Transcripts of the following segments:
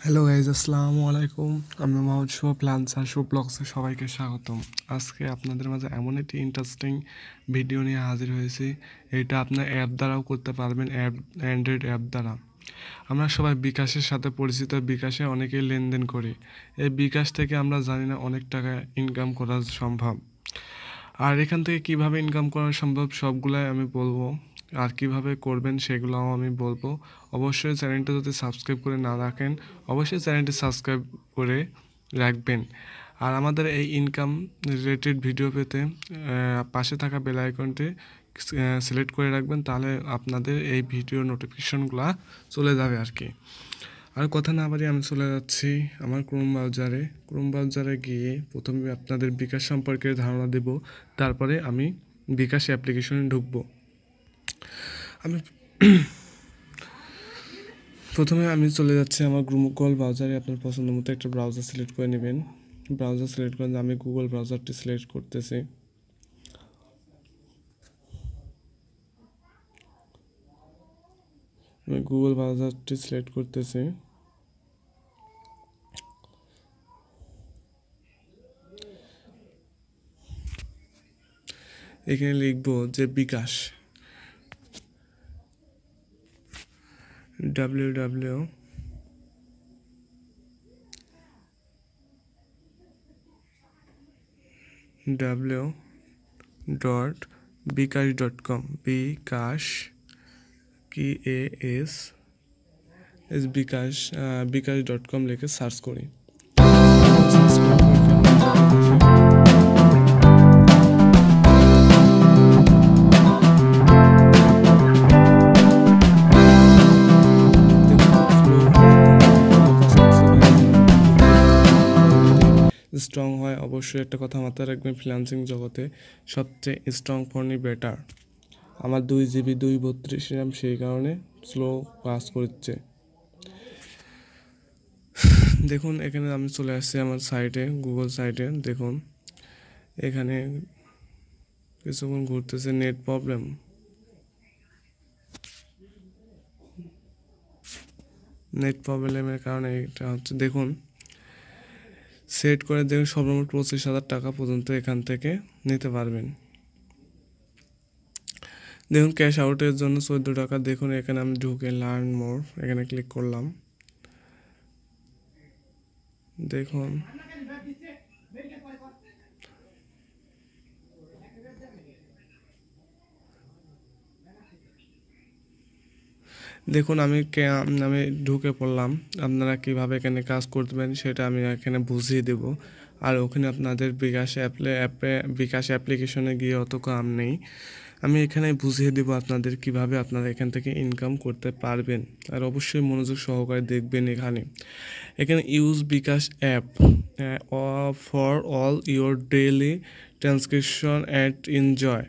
Hello guys, আসসালামু আলাইকুম। আমি মোহাম্মদ শুভ প্ল্যান্স আর শুভ ব্লগসে সবাইকে স্বাগতম। আজকে আপনাদের মাঝে এমন একটি ইন্টারেস্টিং ভিডিও নিয়ে হাজির হয়েছি। এটা আপনার অ্যাপ দ্বারাও করতে পারবেন, অ্যান্ড্রয়েড অ্যাপ দ্বারা। আমরা সবাই বিকাশের সাথে পরিচিত, বিকাশে অনেকেই লেনদেন করি। এই বিকাশ থেকে আমরা জানি না অনেক টাকা ইনকাম করা সম্ভব। আর এখান থেকে কিভাবে ইনকাম করা সম্ভব সবগুলাই আমি বলবো, আর কিভাবে করবেন সেগুলোও আমি বলবো। অবশ্যই চ্যানেলটা যদি সাবস্ক্রাইব করে না রাখেন, অবশ্যই চ্যানেলটি সাবস্ক্রাইব করে রাখবেন। আর আমাদের এই ইনকাম রিলেটেড ভিডিও পেতে পাশে থাকা বেল আইকনটি সিলেক্ট করে রাখবেন, তাহলে আপনাদের এই ভিডিও নোটিফিকেশনগুলো চলে যাবে আর কি। আর কথা না বাড়িয়ে আমি চলে যাচ্ছি আমার ক্রোম ব্রাউজারে গিয়ে প্রথমে আপনাদের বিকাশ সম্পর্কে ধারণা দেব, তারপরে আমি বিকাশ অ্যাপ্লিকেশনে ঢুকবো। আমি প্রথমে চলে যাচ্ছি আমার গুগল ব্রাউজারে। আপনার পছন্দ মতো একটা ব্রাউজার সিলেক্ট করে নেবেন। ব্রাউজার সিলেক্ট করে আমি গুগল ব্রাউজারটি সিলেক্ট করতেছি। আমি গুগল ব্রাউজারটি সিলেক্ট করতেছি। এখানে লিখব যে বিকাশ, www.bkash.com, bkash.com লিখে সার্চ করি। স্ট্রং হয়, অবশ্যই একটা কথা মাথায় রাখবেন, ফ্রিল্যান্সিং জগতে সবচেয়ে স্ট্রং ফোনই বেটার। আমার 2 GB 232 RAM, সেই কারণে স্লো পাস করছে। দেখুন এখানে আমি চলে আসছি আমার সাইটে, গুগল সাইটে। দেখুন এখানে কিছুক্ষণ ঘুরতেছে, নেট প্রবলেমের কারণে এটা হচ্ছে। দেখুন সেট করে দেখুন সর্বমোট 25,000 টাকা পর্যন্ত এখান থেকে নিতে পারবেন। দেখুন ক্যাশ আউটের জন্য 14 টাকা। দেখুন এখানে আমি ঢুকে লার্ন মোর এখানে ক্লিক করলাম। দেখুন আমি ঢুকে পড়লাম। আপনারা কিভাবে এখানে কাজ করবেন সেটা আমি এখানে বুঝিয়ে দেব। আর ওখানে আপনাদের বিকাশ অ্যাপ্লিকেশনে গিয়ে অত কাম নেই, আমি এখানে বুঝিয়ে দেব আপনাদের কিভাবে আপনারা এখান থেকে ইনকাম করতে পারবেন। আর অবশ্যই মনোযোগ সহকারে দেখবেন। এখানে use bKash app for all your daily transcription at enjoy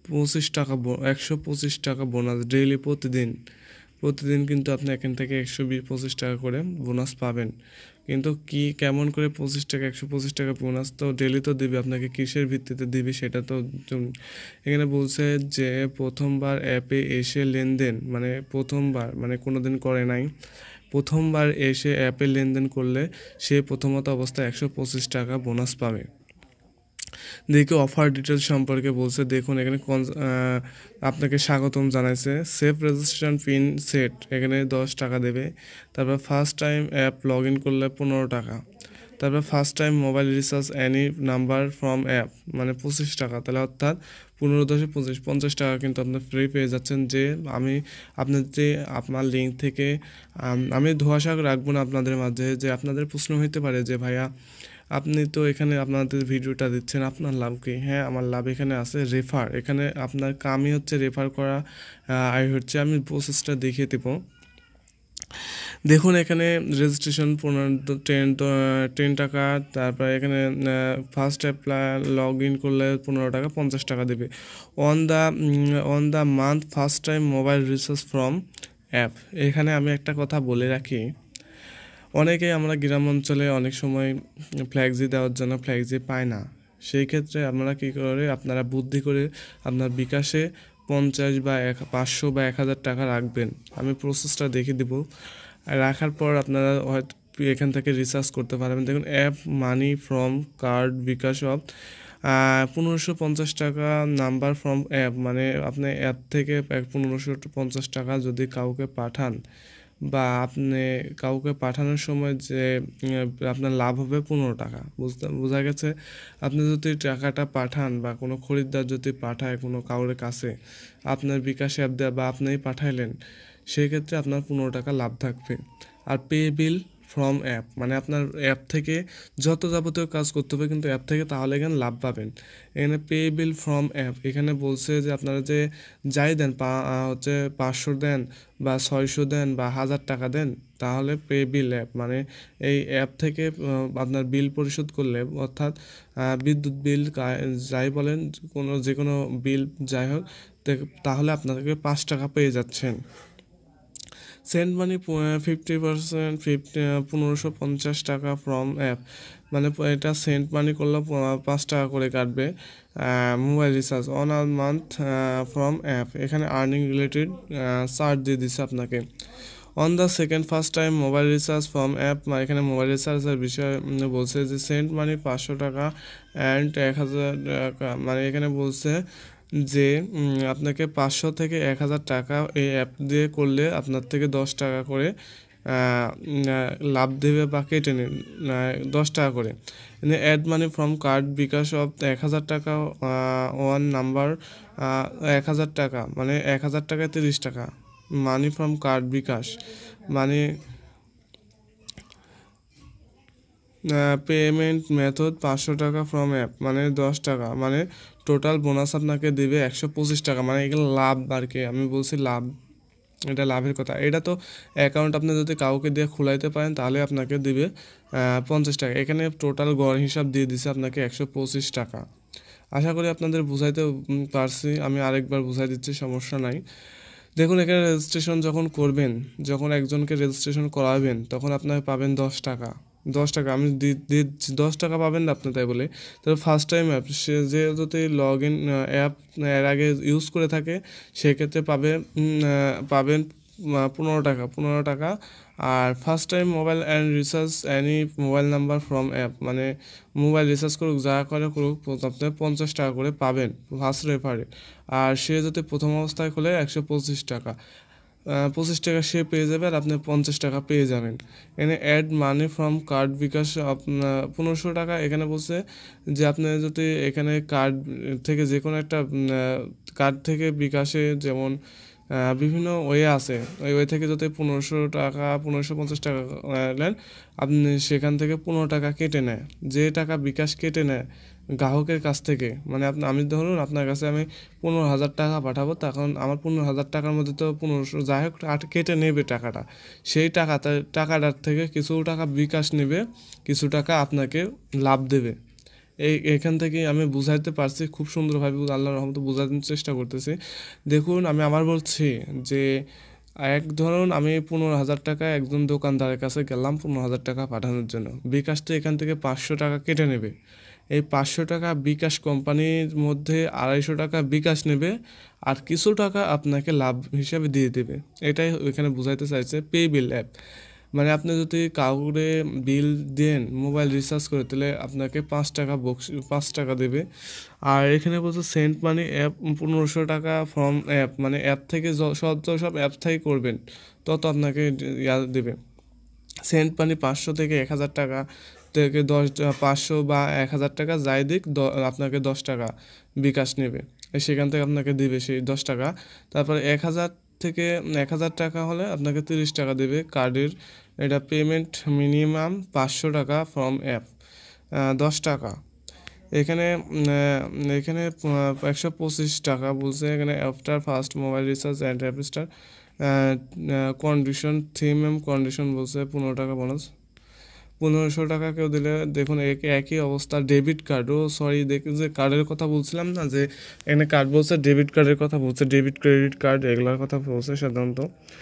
125 টাকা বোনাস ডেইলি। প্রতিদিন কিন্তু আপনি এখান থেকে 125 টাকা করে বোনাস পাবেন। কিন্তু কেমন করে 125 টাকা বোনাস তো ডেলি তো দিবে, আপনাকে কিসের ভিত্তিতে দিবে সেটা তো এখানে বলছে যে প্রথমবার অ্যাপে এসে লেনদেন, প্রথমবার কোনোদিন করে নাই, প্রথমবার এসে অ্যাপে লেনদেন করলে সে প্রথমত অবস্থায় 125 টাকা বোনাস পাবে। দেখি অফার ডিটেলস সম্পর্কে বলছে। দেখুন এখানে আপনাকে স্বাগতম জানাইছে। সেফ রেজিস্ট্রেশন পিন সেট, এখানে 10 টাকা দেবে। তারপর first time app log in করলে 15 টাকা। তারপর first time mobile recharge any number from app 25 টাকা। তাহলে অর্থাৎ 15 × 10 = 50 টাকা কিন্তু আপনি ফ্রি পেয়ে যাচ্ছেন। যে আপনার লিঙ্ক থেকে আমি ধোঁয়াশা রাখবো না আপনাদের মাঝে, যে আপনাদের প্রশ্ন হইতে পারে যে ভাইয়া আপনি তো এখানে আপনাদের ভিডিওটা দিচ্ছেন, আপনার লাভ কি? হ্যাঁ, আমার লাভ এখানে আছে রেফার। এখানে আপনার কামই হচ্ছে রেফার করা। আমি প্রসেসটা দেখিয়ে দেবো। দেখুন এখানে রেজিস্ট্রেশন 10 টাকা। তারপর এখানে ফার্স্ট অ্যাপ লগ ইন করলে 15 টাকা, 50 টাকা দেবে। On the month first time mobile recharge from app. এখানে আমি একটা কথা বলে রাখি, অনেকেই আমরা গ্রাম অঞ্চলে অনেক সময় ফ্ল্যাক্সি দেওয়ার জন্য ফ্ল্যাক্সি পায় না। সেই ক্ষেত্রে আপনারা বুদ্ধি করে আপনার বিকাশে 50 বা 500 বা 1000 টাকা রাখবেন। আমি প্রসেসটা দেখিয়ে দেবো। রাখার পর আপনারা হয়তো এখান থেকে রিচার্জ করতে পারবেন। দেখুন app money from card bKash of 1550 টাকা নাম্বার ফ্রম অ্যাপ, মানে আপনি অ্যাপ থেকে 1550 টাকা যদি কাউকে পাঠান বা আপনি কাউকে পাঠানোর সময় যে আপনার লাভ হবে 15 টাকা। বোঝা গেছে? আপনি যদি টাকাটা পাঠান বা কোনো খরিদ্দার যদি পাঠায় কোনো কাউরের কাছে আপনার বিকাশ অ্যাপ দেওয়া বা আপনিই পাঠাইলেন, সেই ক্ষেত্রে আপনার 15 টাকা লাভ থাকবে। আর পে বিল ফ্রম অ্যাপ, মানে আপনার অ্যাপ থেকে যত যাবতীয় কাজ করতে হবে কিন্তু অ্যাপ থেকে, তাহলে এখানে লাভ পাবেন। এখানে পে বিল ফ্রম অ্যাপ এখানে বলছে যে আপনারা যে যাই দেন হচ্ছে 500 দেন বা 600 দেন বা 1000 টাকা দেন, তাহলে পে বিল অ্যাপ মানে এই অ্যাপ থেকে আপনার বিল পরিশোধ করলে, অর্থাৎ বিদ্যুৎ বিল যাই বলেন, যে কোনো বিল যাই হোক, তাহলে আপনাদেরকে 5 টাকা পেয়ে যাচ্ছেন। সেন্ড মানি 50%, 1550 টাকা ফ্রম অ্যাপ, মানে এটা সেন্ড মানি করলে 5 টাকা করে কাটবে। Mobile recharge on a month from app, এখানে আর্নিং রিলেটেড চার্জ দিয়ে দিচ্ছে আপনাকে। On the second first time mobile recharge from app, মানে এখানে মোবাইল রিচার্জের বিষয়ে বলছে যে সেন্ড মানি 500 টাকা অ্যান্ড 1000 টাকা, মানে এখানে বলছে যে আপনাকে 500 থেকে 1000 টাকা এই অ্যাপ দিয়ে করলে আপনার থেকে 10 টাকা করে লাভ দেবে বা কেটে নেন 10 টাকা করে। Add money from card bKash of 1000 টাকা ওয়ান নাম্বার 1000 টাকা, মানে 1000 টাকায় 30 টাকা। মানি ফ্রম কার্ড বিকাশ, মানে পেমেন্ট মেথড 500 টাকা ফ্রম অ্যাপ, মানে 10 টাকা, মানে টোটাল বোনাস আপনাকে দেবে 125 টাকা। মানে এগুলো লাভ আর কি, আমি বলছি লাভ, এটা লাভের কথা। এটা তো অ্যাকাউন্ট আপনি যদি কাউকে দিয়ে খোলাইতে পারেন তাহলে আপনাকে দিবে 50 টাকা। এখানে টোটাল গড় হিসাব দিয়ে দিছে আপনাকে 125 টাকা। আশা করি আপনাদের বুঝাইতে পারছি, আমি আরেকবার বুঝাই দিচ্ছি, সমস্যা নাই। দেখুন এখানে রেজিস্ট্রেশন যখন করবেন, যখন একজনকে রেজিস্ট্রেশন করাবেন, তখন আপনাকে পাবেন 10 টাকা। 10 টাকা আমি দিচ্ছি, 10 টাকা পাবেন না আপনি তাই বলে। তবে ফার্স্ট টাইম অ্যাপ সে যে যদি লগ ইন অ্যাপ এর আগে ইউজ করে থাকে, সেক্ষেত্রে পাবেন 15 টাকা। আর first time mobile and recharge any mobile number from app, মানে মোবাইল রিচার্জ করুক যা করে করুক, আপনি 50 টাকা করে পাবেন ফার্স্ট রেফারে। আর সে যদি প্রথম অবস্থায় খোলে 125 টাকা, 25 টাকা সে পেয়ে যাবে আর আপনি 50 টাকা পেয়ে যাবেন। এখানে add money from card bKash আপনার 1500 টাকা। এখানে বলছে যে আপনি যদি এখানে কার্ড থেকে যে কোনো একটা কার্ড থেকে বিকাশে, যেমন বিভিন্ন ওয়ে আছে, ওই ওয়ে থেকে যদি 1500 টাকা 1550 টাকা নেন, আপনি সেখান থেকে 15 টাকা কেটে নেয়। যে টাকা বিকাশ কেটে নেয় গ্রাহকের কাছ থেকে, মানে আমি ধরুন আপনার কাছে আমি 15,000 টাকা পাঠাবো, তখন আমার 15,000 টাকার মধ্যে তো 1500 যাই হোক কেটে নেবে টাকাটা। সেই টাকাটার থেকে কিছু টাকা বিকাশ নেবে, কিছু টাকা আপনাকে লাভ দেবে। এখান থেকে আমি বুঝাইতে পারছি খুব সুন্দরভাবে, আল্লাহর রহমতে বোঝানোর চেষ্টা করতেছি। দেখুন আমি আবার বলছি যে ধরুন আমি 15,000 টাকা একজন দোকানদারের কাছে গেলাম 15,000 টাকা পাঠানোর জন্য, বিকাশ তো এখান থেকে 500 টাকা কেটে নেবে। এই 500 টাকা বিকাশ কোম্পানির মধ্যে 250 টাকা বিকাশ নেবে, আর কিছু টাকা আপনাকে লাভ হিসাবে দিয়ে দেবে। এটাই এখানে বোঝাইতে চাইছে পে বিল অ্যাপ। মানে আপনি যদি কাউরে বিল দেন মোবাইল রিচার্জ করে, তাহলে আপনাকে 5 টাকা দেবে। আর এখানে বলছে সেন্ট মানি অ্যাপ 1500 টাকা ফ্রম অ্যাপ, মানে অ্যাপ থেকে সব অ্যাপ থেকে করবেন তত আপনাকে দেবে। সেন্ট মানি 500 থেকে 1000 টাকা থেকে 500 বা 1000 টাকা যাই দিক, আপনাকে 10 টাকা বিকাশ নেবে, সেখান থেকে আপনাকে দিবে সেই 10 টাকা। তারপরে 1000 টাকা হলে আপনাকে 30 টাকা দেবে কার্ডের। এটা পেমেন্ট মিনিমাম 500 টাকা ফ্রম অ্যাপ 10 টাকা। এখানে 125 টাকা বলছে। এখানে after first mobile recharge and app star condition condition বলছে 15 টাকা বোনাস। 1500 টাকা কেউ দিলে, দেখুন একই অবস্থা। ডেবিট কার্ড, সরি দেখুন যে কার্ডের কথা বলছিলাম না, যে এখানে কার্ড বলছে, ডেবিট কার্ডের কথা বলছে, ডেবিট ক্রেডিট কার্ড এগুলোর কথা বলছে সাধারণত।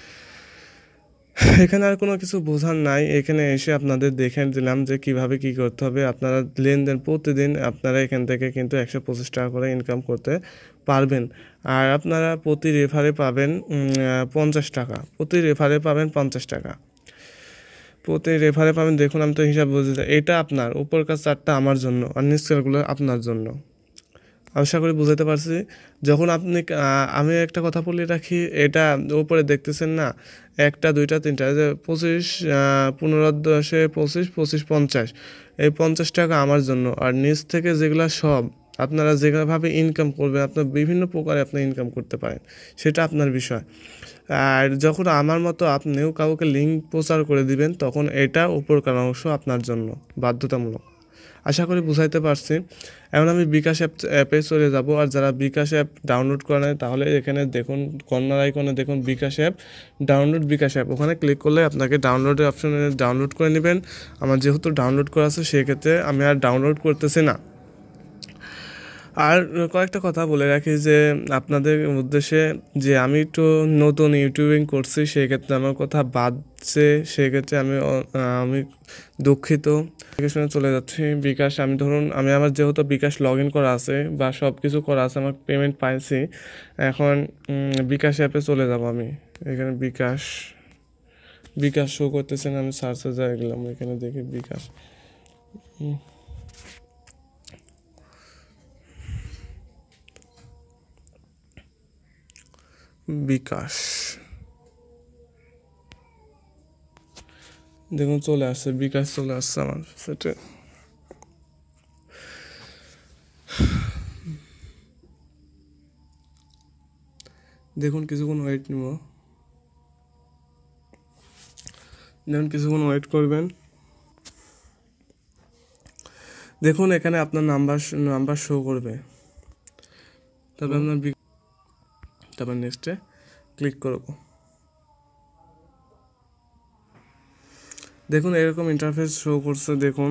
এখানে আর কোনো কিছু বোঝার নাই, এখানে এসে আপনাদের দেখে দিলাম যে কিভাবে কি করতে হবে। আপনারা লেনদেন প্রতিদিন আপনারা এখান থেকে কিন্তু 125 টাকা করে ইনকাম করতে পারবেন। আর আপনারা প্রতি রেফারে পাবেন 50 টাকা, প্রতি রেফারে পাবেন 50 টাকা। প্রতি রেফারে পাবেন। দেখুন আমি তো হিসাব বুঝতে, এটা আপনার উপরকার চারটা আমার জন্য আর নিচকারগুলো আপনার জন্য। আশা করি বুঝাতে পারছি। যখন আপনি আমি একটা কথা বলে রাখি, এটা উপরে দেখতেছেন না, একটা দুইটা তিনটা, যে 25 15 10 25 25 50, এই 50 টাকা আমার জন্য। আর নিচ থেকে যেগুলা সব আপনারা যেভাবে ইনকাম করবেন, আপনার বিভিন্ন প্রকারে আপনি ইনকাম করতে পারেন, সেটা আপনার বিষয়। আর যখন আমার মতো আপনিও কাউকে লিঙ্ক প্রচার করে দিবেন, তখন এটা উপরকার অংশ আপনার জন্য বাধ্যতামূলক। আশা করি বুঝাইতে পারছি। এখন আমি বিকাশ অ্যাপে চলে যাব। আর যারা বিকাশ অ্যাপ ডাউনলোড করে নেয়, তাহলে এখানে দেখুন কর্নার আইকনে দেখুন bKash app, download bKash app, ওখানে ক্লিক করলে আপনাকে ডাউনলোডের অপশনে ডাউনলোড করে নেবেন। আমার যেহেতু ডাউনলোড করা আছে, সেক্ষেত্রে আমি আর ডাউনলোড করতেছি না। আর কয়েকটা কথা বলে রাখি যে আপনাদের উদ্দেশ্যে, যে আমি একটু নতুন ইউটিউবিং করছি, সেক্ষেত্রে আমার কথা বাদছে, সেক্ষেত্রে আমি দুঃখিত। শুনে চলে যাচ্ছি বিকাশ। আমি ধরুন আমার যেহেতু বিকাশ লগ ইন করা আছে বা সব কিছু করা আছে, আমার পেমেন্ট পাইছি, এখন বিকাশ অ্যাপে চলে যাব। আমি এখানে বিকাশ শো করতেছেন, আমি সার্চে যাই গেলাম, এখানে দেখি বিকাশ। বিকাশ দেখুন চলে আসছে, বিকাশ চলে আসছে আমার সেটা। দেখুন কিছুক্ষণ ওয়েট নিব, দেখুন কিছুক্ষণ ওয়েট করবেন। দেখুন এখানে আপনার নাম্বার শো করবে, তারপর তারপর নেক্সটে ক্লিক করব। দেখুন এরকম ইন্টারফেস শো করছে।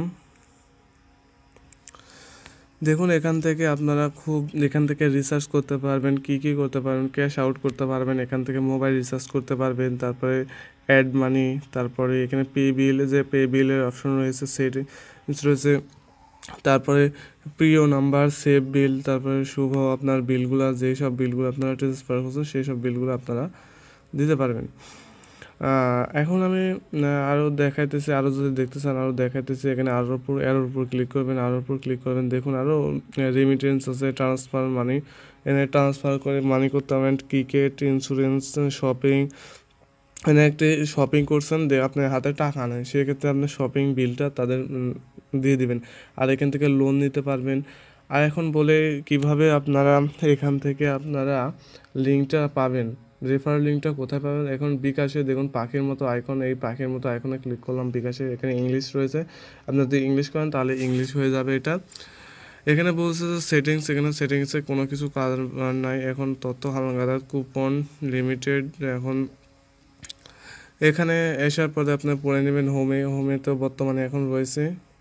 দেখুন এখান থেকে আপনারা এখান থেকে রিসার্চ করতে পারবেন, কি করতে পারবেন, ক্যাশ আউট করতে পারবেন, এখান থেকে মোবাইল রিচার্জ করতে পারবেন, তারপরে অ্যাড মানি, তারপরে এখানে পে বিলের অপশন রয়েছে, সেটি রয়েছে, তারপরে প্রিয় নাম্বার, সেভ বিল, তারপরে শুভ আপনার বিলগুলো, যেই সব বিলগুলো আপনারা ট্রান্সফার করছেন, সেই সব বিলগুলো আপনারা দিতে পারবেন। এখন আমি আরও দেখাইতেছি, আরও যদি দেখতে চান আরও দেখাইতেছি। এখানে এর উপর ক্লিক করবেন। দেখুন আরও রেমিটেন্স আছে, ট্রান্সফার মানি, এখানে ট্রান্সফার করে মানি করতে পারবেন, টিকিট, ইন্স্যুরেন্স, শপিং। এখানে একটি শপিং করছেন, আপনার হাতে টাকা নেই, সেক্ষেত্রে আপনি শপিং বিলটা তাদের দিয়ে দিবেন। আর এখান থেকে লোন নিতে পারবেন। আর এখন বলে কিভাবে আপনারা এখান থেকে আপনারা লিঙ্কটা পাবেন, রেফার লিঙ্কটা কোথায় পাবেন। এখন বিকাশে দেখুন পাখির মতো আইকন, এই পাখির মতো আইকনে ক্লিক করলাম বিকাশে। এখানে ইংলিশ রয়েছে, আপনি যদি ইংলিশ করেন তাহলে ইংলিশ হয়ে যাবে এটা। এখানে বলছে যে সেটিংস, এখানে সেটিংসে কোনো কিছু কাজ নাই। এখন তথ্য হালনাগাদ, কুপন, লিমিটেড। এখন এখানে আসার পরে আপনি পড়ে নেবেন হোমে তো বর্তমানে এখন রয়েছে।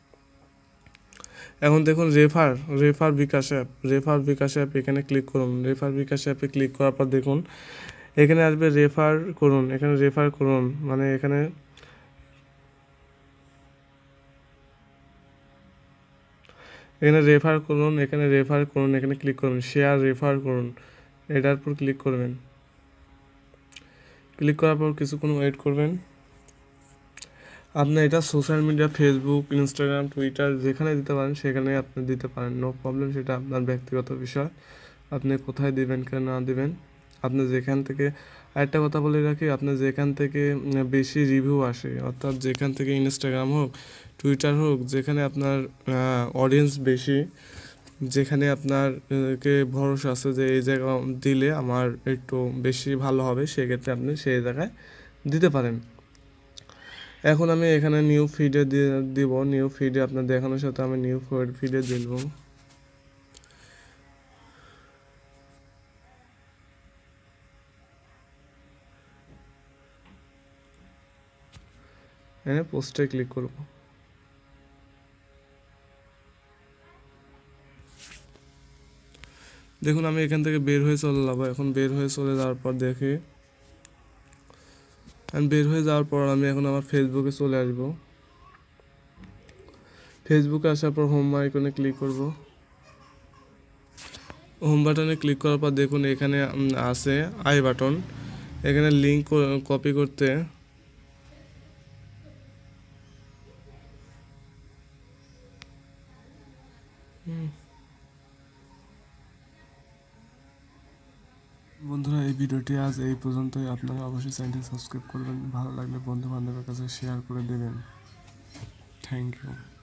এখন দেখুন রেফার বিকাশ অ্যাপ, এখানে ক্লিক করুন। রেফার বিকাশ অ্যাপে ক্লিক করার পর দেখুন এখানে আসবে রেফার করুন, এখানে রেফার করুন, মানে এখানে রেফার করুন, এখানে ক্লিক করুন, শেয়ার রেফার করুন, এটার উপর ক্লিক করবেন। ক্লিক করার পর কিছুক্ষণ ওয়েট করবেন। আপনি এটা social media, Facebook, Instagram, Twitter যেখানে দিতে পারেন সেখানে আপনি দিতে পারেন, নো প্রবলেম। সেটা আপনার ব্যক্তিগত বিষয়, আপনি কোথায় দিবেন কে না দিবেন। আপনি যেখান থেকে, আরেকটা কথা বলে রাখি, আপনার যেখান থেকে বেশি রিভিউ আসে, অর্থাৎ যেখান থেকে ইনস্টাগ্রাম হোক, টুইটার হোক, যেখানে আপনার অডিয়েন্স বেশি, যেখানে আপনার কে ভরসা আছে যে এই জায়গা দিলে আমার একটু বেশি ভালো হবে, সেক্ষেত্রে আপনি সেই জায়গায় দিতে পারেন। এখন আমি এখানে নিউ ফিডে দিব, নিউ ফিডে আপনার দেখানোর সাথে আমি নিউ ফিডে দিব। এখানে পোস্টে ক্লিক করব। দেখুন আমি এখান থেকে বের হয়ে চলে যাবো। এখন বের হয়ে চলে যাওয়ার পর দেখি, বের হয়ে যাওয়ার পর আমি এখন আমার ফেসবুকে চলে আসব। ফেসবুকে আসার পর হোম আইকনে ক্লিক করব। হোম বাটনে ক্লিক করার পর দেখুন এখানে আছে আই বাটন, এখানে লিঙ্ক কপি করতে বন্ধুরা, এই ভিডিওটি আজ এই পর্যন্তই। আপনারা অবশ্যই চ্যানেলটি সাবস্ক্রাইব করবেন, ভালো লাগলে বন্ধু বান্ধবের কাছে শেয়ার করে দেবেন। Thank you.